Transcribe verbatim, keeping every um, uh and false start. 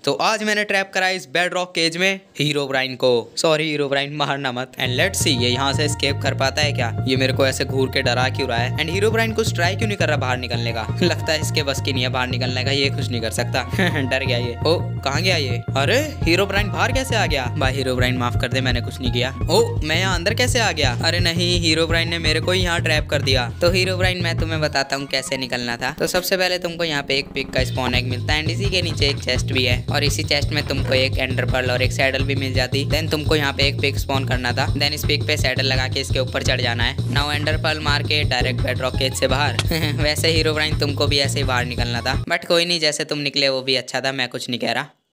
तो आज मैंने ट्रैप करा इस बेड रॉक केज में हीरोब्राइन को। सॉरी हीरोब्राइन, मारना मत। एंड लेट्स सी ये यहाँ से एस्केप कर पाता है क्या। ये मेरे को ऐसे घूर के डरा क्यों रहा है। एंड हीरोब्राइन कुछ ट्राई क्यों नहीं कर रहा बाहर निकलने का। लगता है इसके बस की नहीं है बाहर निकलने का, ये कुछ नहीं कर सकता। डर गया ये। ओ कहाँ गया ये। अरे हीरोब्राइन बाहर कैसे आ गया। भाई हीरोब्राइन माफ कर दे, मैंने कुछ नहीं किया। ओ मैं यहाँ अंदर कैसे आ गया। अरे नहीं, हीरोब्राइन ने मेरे को ही यहाँ ट्रैप कर दिया। तो हीरोब्राइन मैं तुम्हें बताता हूँ कैसे निकलना था। तो सबसे पहले तुमको यहाँ पे एक पिग का स्पॉन एग मिलता है एंड इसी के नीचे एक चेस्ट भी है और इसी चेस्ट में तुमको एक एंडर पर्ल और एक सैडल भी मिल जाती। देन तुमको यहाँ पे एक पिग स्पॉन करना था। देन इस पिग पे सैडल लगा के इसके ऊपर चढ़ जाना है। नाउ एंडर पर्ल मार के डायरेक्ट बेड रॉक केज से बाहर। वैसे हीरोब्राइन तुमको भी ऐसे ही बाहर निकलना था, बट कोई नहीं, जैसे तुम निकले वो भी अच्छा था, मैं कुछ नहीं कह रहा।